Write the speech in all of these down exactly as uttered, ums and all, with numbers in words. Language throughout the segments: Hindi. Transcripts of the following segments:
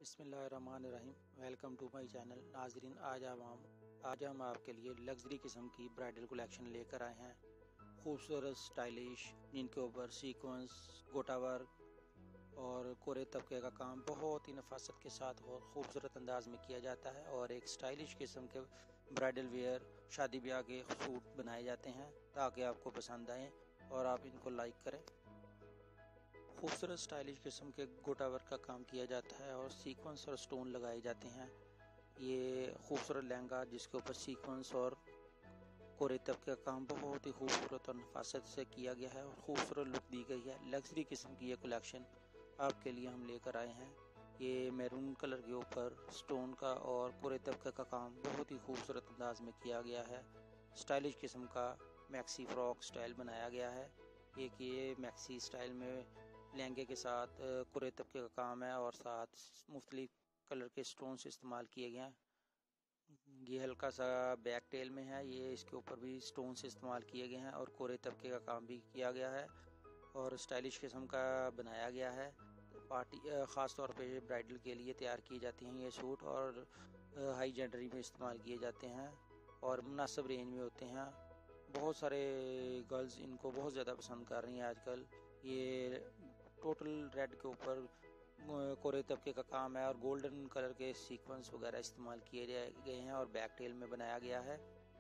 बिस्मिल्लाहिर्रहमानिर्रहीम। Welcome to my channel. नाजरीन, आज हम आज हम आपके लिए लग्जरी किस्म की ब्राइडल कलेक्शन लेकर आए हैं। खूबसूरत स्टाइलिश, जिनके ऊपर सीक्वेंस, गोटा वर्क और कोरे तबके का काम बहुत ही नफासत के साथ और खूबसूरत अंदाज में किया जाता है। और एक स्टाइलिश किस्म के ब्राइडल वेयर, शादी ब्याह के सूट बनाए जाते हैं ताकि आपको पसंद आए और आप इनको लाइक करें। खूबसूरत स्टाइलिश किस्म के गोटा वर्क का काम किया जाता है और सीक्वेंस और स्टोन लगाए जाते हैं। ये खूबसूरत लहंगा जिसके ऊपर सीक्वेंस और कोरे तबके का काम बहुत ही खूबसूरत और नफासत से किया गया है और खूबसूरत लुक दी गई है। लग्जरी किस्म की ये कलेक्शन आपके लिए हम लेकर आए हैं। ये मैरून कलर के ऊपर स्टोन का और कोरे तबके का काम बहुत ही खूबसूरत अंदाज में किया गया है। स्टाइलिश किस्म का मैक्सी फ्रॉक स्टाइल बनाया गया है। एक ये मैक्सी स्टाइल में लहंगे के साथ कोरे तबके का काम है और साथ मुख्तलिफ कलर के स्टोन्स इस्तेमाल किए गए हैं। ये हल्का सा बैक टेल में है, ये इसके ऊपर भी स्टोन्स इस्तेमाल किए गए हैं और कोरे तबके का काम भी किया गया है और स्टाइलिश किस्म का बनाया गया है। पार्टी ख़ास तौर पे ब्राइडल के लिए तैयार किए जाते हैं ये सूट और हाई जेंडरी में इस्तेमाल किए जाते हैं और मुनासिब रेंज में होते हैं। बहुत सारे गर्ल्स इनको बहुत ज़्यादा पसंद कर रही हैं आजकल। ये टोटल रेड के ऊपर कोरे तबके का काम है और गोल्डन कलर के सीक्वेंस वगैरह इस्तेमाल किए गए हैं और बैक टेल में बनाया गया है।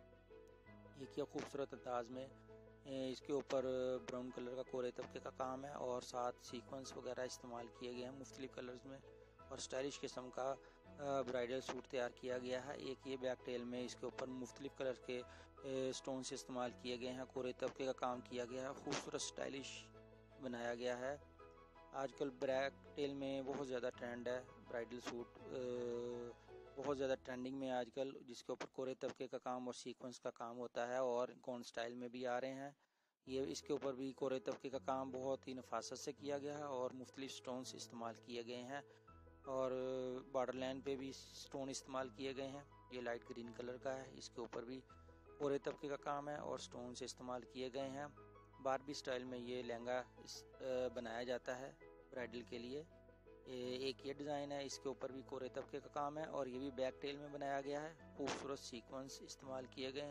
एक ये खूबसूरत अंदाज में इसके ऊपर ब्राउन कलर का कोरे तबके का काम है और साथ सीक्वेंस वगैरह इस्तेमाल किए गए हैं मुख्तलिफ कलर्स में और स्टाइलिश किस्म का ब्राइडल सूट तैयार किया गया है। एक ये बैक टेल में इसके ऊपर मुख्तलिफ कलर के स्टोन्स इस्तेमाल किए गए हैं, कोरे तबके का काम किया गया है, खूबसूरत स्टाइलिश बनाया गया है। आजकल बैक टेल में बहुत ज़्यादा ट्रेंड है, ब्राइडल सूट बहुत ज़्यादा ट्रेंडिंग में है आजकल, जिसके ऊपर कोरे तबके का काम और सीक्वेंस का काम होता है और गॉन स्टाइल में भी आ रहे हैं। ये इसके ऊपर भी कोरे तबके का काम बहुत ही नफासत से किया गया है और मुख्तलिफ स्टोन्स इस्तेमाल किए गए हैं और बॉर्डर लाइन पे भी स्टोन इस्तेमाल किए गए हैं। ये लाइट ग्रीन कलर का है, इसके ऊपर भी कोरे तबके का काम है और स्टोन्स इस्तेमाल किए गए हैं। बारबी स्टाइल में ये लहंगा बनाया जाता है ब्राइडल के लिए। एक ये डिज़ाइन है, इसके ऊपर भी कोरे तबके का काम है और ये भी बैक टेल में बनाया गया है। खूबसूरत सीक्वेंस इस्तेमाल किए गए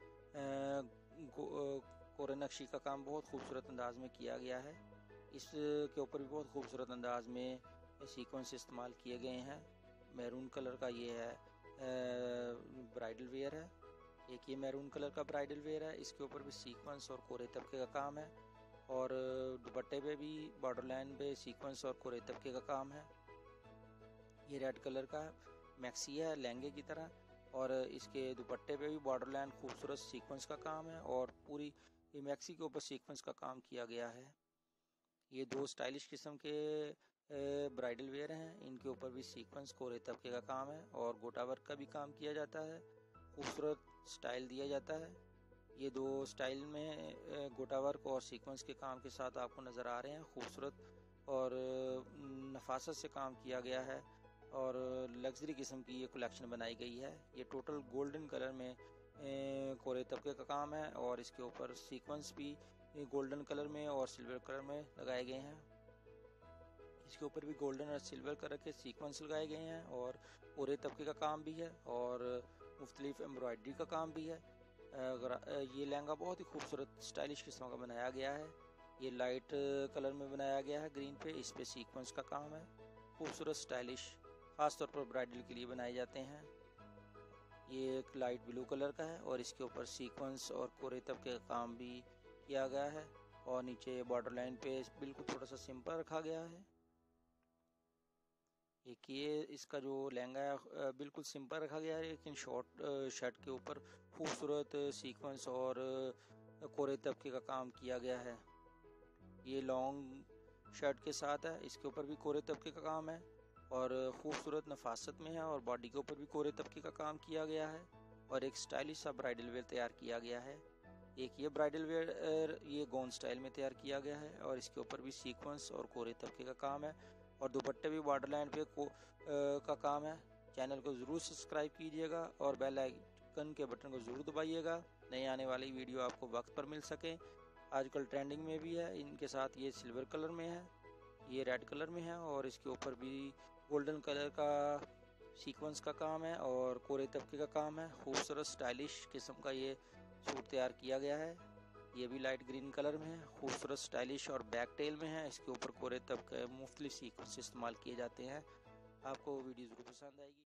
हैं। कोरे नक्शी का काम बहुत खूबसूरत अंदाज में किया गया है। इसके ऊपर भी बहुत खूबसूरत अंदाज में सीक्वेंस इस्तेमाल किए गए हैं। मैरून कलर का ये है ब्राइडल वेयर है। एक ये मैरून कलर का ब्राइडल वेयर है, इसके ऊपर भी सीक्वेंस और कोरे तबके का काम है और दुपट्टे पे भी बॉर्डर लाइन पे सीक्वेंस और कोरे तबके का काम है। ये रेड कलर का मैक्सी है लहंगे की तरह और इसके दुपट्टे पे भी बॉर्डर लाइन खूबसूरत सीक्वेंस का काम है और पूरी ये मैक्सी के ऊपर सीक्वेंस का काम किया गया है। ये दो स्टाइलिश किस्म के ब्राइडल वेयर हैं, इनके ऊपर भी सीक्वेंस कोरे तबके का काम है और गोटा वर्क का भी काम किया जाता है। खूबसूरत स्टाइल दिया जाता है। ये दो स्टाइल में गोटा वर्क और सीक्वेंस के काम के साथ आपको नज़र आ रहे हैं। खूबसूरत और नफासत से काम किया गया है और लग्जरी किस्म की ये कलेक्शन बनाई गई है। ये टोटल गोल्डन कलर में कोरे तबके का काम है और इसके ऊपर सीक्वेंस भी गोल्डन कलर में और सिल्वर कलर में लगाए गए हैं। इसके ऊपर भी गोल्डन और सिल्वर कलर के सीक्वेंस लगाए गए हैं और कोरे तबके का काम भी है और मुख्तलिफ एम्ब्रॉयडरी का काम भी है। ये लहंगा बहुत ही खूबसूरत स्टाइलिश किस्म का बनाया गया है। ये लाइट कलर में बनाया गया है ग्रीन पे, इस पे सीक्वेंस का काम है। खूबसूरत स्टाइलिश ख़ास तौर पर ब्राइडल के लिए बनाए जाते हैं। ये एक लाइट ब्लू कलर का है और इसके ऊपर सीक्वेंस और कोरे तबके का काम भी किया गया है और नीचे बॉर्डर लाइन पे बिल्कुल थोड़ा सा सिंपल रखा गया है। एक ये इसका जो लहंगा है बिल्कुल सिंपल रखा गया है, लेकिन शॉर्ट शर्ट के ऊपर खूबसूरत सीक्वेंस और कोरे तबके का काम किया गया है। ये लॉन्ग शर्ट के साथ है, इसके ऊपर भी कोरे तबके का काम है और खूबसूरत नफासत में है और बॉडी के ऊपर भी कोरे तबके का काम किया गया है और एक स्टाइलिश सा ब्राइडल वेयर तैयार किया गया है। एक ये ब्राइडल वेयर ये गॉन स्टाइल में तैयार किया गया है और इसके ऊपर भी सीक्वेंस और कोरे तबके का काम है और दुपट्टे भी बॉर्डर लाइन पे को, आ, का काम है। चैनल को ज़रूर सब्सक्राइब कीजिएगा और बेल आइकन के बटन को ज़रूर दबाइएगा, नई आने वाली वीडियो आपको वक्त पर मिल सके। आजकल ट्रेंडिंग में भी है। इनके साथ ये सिल्वर कलर में है, ये रेड कलर में है और इसके ऊपर भी गोल्डन कलर का सीक्वेंस का काम है और कोरे तबके का काम है। खूबसूरत स्टाइलिश किस्म का ये सूट तैयार किया गया है। ये भी लाइट ग्रीन कलर में है, खूबसूरत स्टाइलिश और बैक टेल में है। इसके ऊपर कोरे तबके मुख्तलिफ सीक्वेंस इस्तेमाल किए जाते हैं। आपको वीडियो ज़रूर पसंद आएगी।